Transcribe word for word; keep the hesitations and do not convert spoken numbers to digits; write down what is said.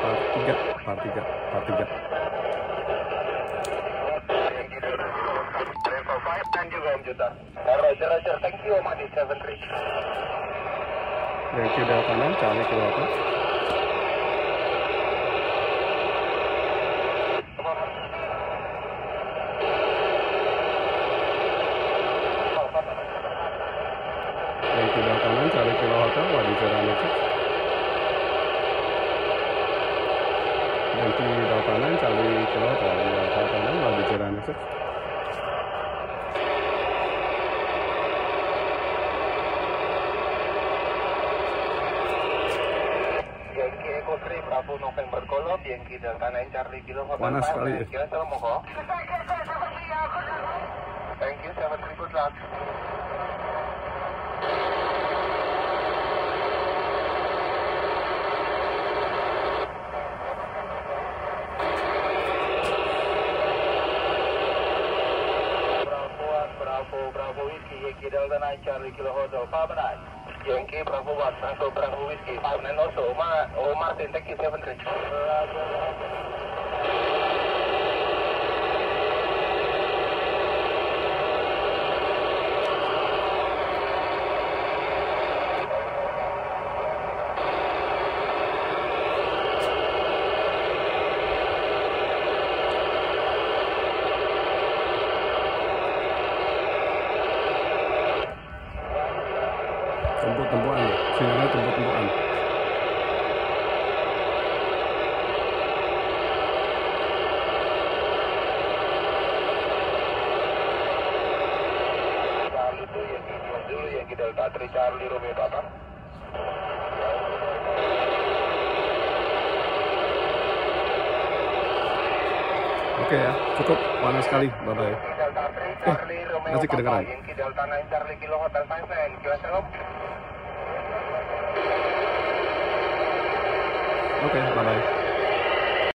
part tiga, part tiga, part tiga. Yankee Delta enam, Charlie Kilo Hotel. Yankee Delta enam, Charlie Kilo Hotel, Wadi Jarane six. Yankee Delta enam, Charlie Kilo Hotel, Delta enam, Wadi Jarane six. Yankee Echo three, Bravo November Golf, Yankee Delta nine, Charlie Kilo Hotel. Panas sekali ya. Thank you, seven three, good luck. Bravo, Bravo Whiskey, Yankee Delta nine, Charlie Kilo Hotel, five nine. Yankee Bravo one, Bravo Bravo Whiskey, five nine also, Omar, oh, Martin, thank you, seven three. Tempuk-tempukan ya, sinyalnya tempuk-tempukan. Charlie itu Yankee dulu, Yankee Delta three, Charlie Romeo Papa. Oke ya, cukup panas sekali, bye bye. Delta three, Charlie Romeo masih kedengeran. Papa, Yankee Delta nine, Charlie Kilo Hotel five nine, Kilometer. Oke, bye bye.